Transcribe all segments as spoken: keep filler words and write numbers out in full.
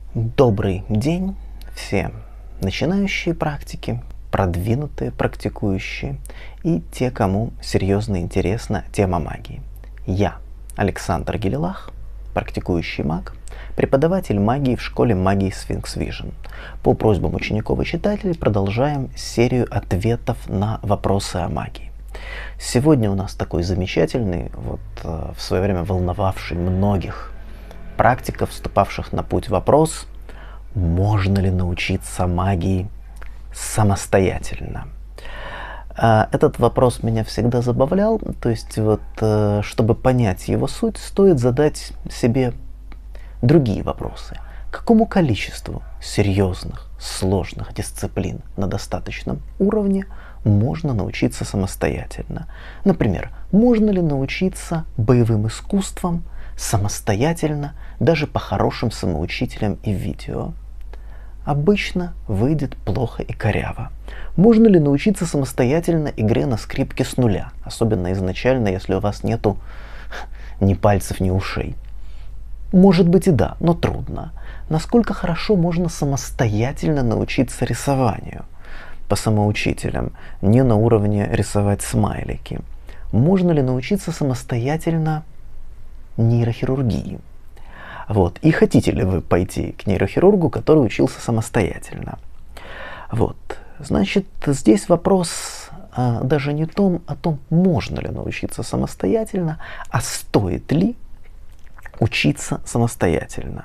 Добрый день всем начинающие практики, продвинутые практикующие и те, кому серьезно интересна тема магии. Я Александр Гелелах, практикующий маг, преподаватель магии в школе магии Sphinx Vision. По просьбам учеников и читателей продолжаем серию ответов на вопросы о магии. Сегодня у нас такой замечательный, вот в свое время волновавший многих практиков, вступавших на путь, вопрос: можно ли научиться магии самостоятельно? Этот вопрос меня всегда забавлял, то есть вот, чтобы понять его суть, стоит задать себе другие вопросы. Какому количеству серьезных, сложных дисциплин на достаточном уровне можно научиться самостоятельно? Например, можно ли научиться боевым искусствам самостоятельно, даже по хорошим самоучителям и видео? Обычно выйдет плохо и коряво. Можно ли научиться самостоятельно игре на скрипке с нуля, особенно изначально, если у вас нету ни пальцев, ни ушей? Может быть и да, но трудно. Насколько хорошо можно самостоятельно научиться рисованию по самоучителям, не на уровне рисовать смайлики? Можно ли научиться самостоятельно нейрохирургии? Вот. И хотите ли вы пойти к нейрохирургу, который учился самостоятельно? Вот. Значит, здесь вопрос а, даже не том, о том, можно ли научиться самостоятельно, а стоит ли учиться самостоятельно.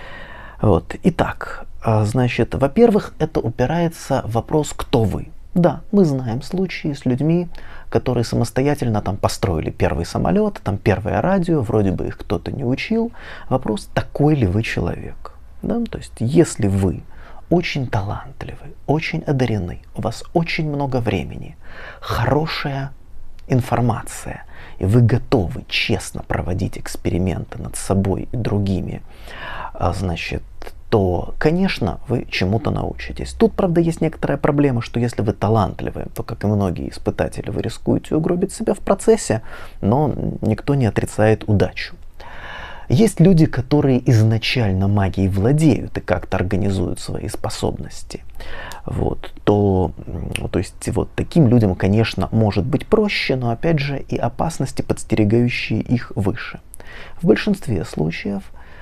Вот. Итак, а, значит, во-первых, это упирается в вопрос, кто вы. Да, мы знаем случаи с людьми, которые самостоятельно там построили первый самолет, там первое радио, вроде бы их кто-то не учил. Вопрос, такой ли вы человек. Да? То есть, если вы очень талантливы, очень одарены, у вас очень много времени, хорошая информация, и вы готовы честно проводить эксперименты над собой и другими, значит, то, конечно, вы чему-то научитесь. Тут, правда, есть некоторая проблема, что если вы талантливы, то, как и многие испытатели, вы рискуете угробить себя в процессе, но никто не отрицает удачу. Есть люди, которые изначально магией владеют и как-то организуют свои способности. Вот, то, то есть вот таким людям, конечно, может быть проще, но опять же и опасности, подстерегающие их, выше. В большинстве случаев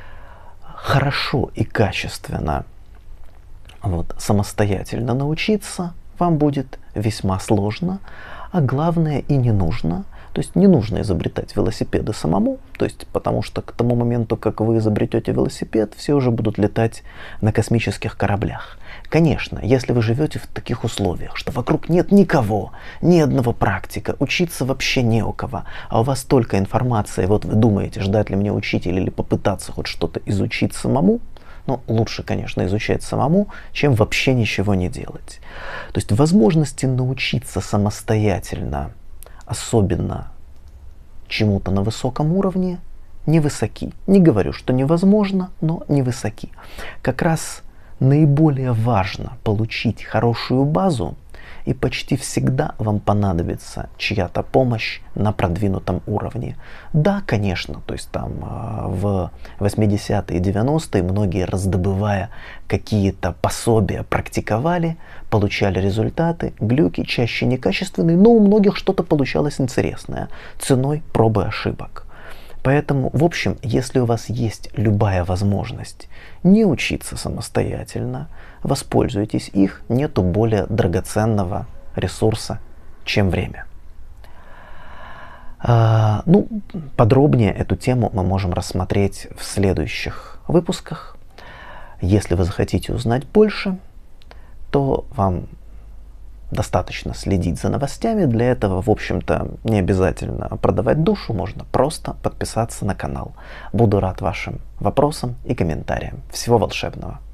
хорошо и качественно вот, самостоятельно научиться вам будет весьма сложно, а главное и не нужно. То есть не нужно изобретать велосипеды самому, то есть потому что к тому моменту, как вы изобретете велосипед, все уже будут летать на космических кораблях. Конечно, если вы живете в таких условиях, что вокруг нет никого, ни одного практика, учиться вообще не у кого, а у вас только информация, и вот вы думаете, ждать ли мне учителя или попытаться хоть что-то изучить самому, ну, лучше, конечно, изучать самому, чем вообще ничего не делать. То есть возможности научиться самостоятельно, особенно чему-то на высоком уровне, невысоки. Не говорю, что невозможно, но невысоки. Как раз наиболее важно получить хорошую базу, и почти всегда вам понадобится чья-то помощь на продвинутом уровне. Да, конечно, то есть там в восьмидесятые и девяностые многие, раздобывая какие-то пособия, практиковали, получали результаты, глюки, чаще некачественные, но у многих что-то получалось интересное, ценой пробы ошибок. Поэтому, в общем, если у вас есть любая возможность не учиться самостоятельно, воспользуйтесь их, нету более драгоценного ресурса, чем время. А, ну, подробнее эту тему мы можем рассмотреть в следующих выпусках. Если вы захотите узнать больше, то вам достаточно следить за новостями. Для этого, в общем-то, не обязательно продавать душу, можно просто подписаться на канал. Буду рад вашим вопросам и комментариям. Всего волшебного!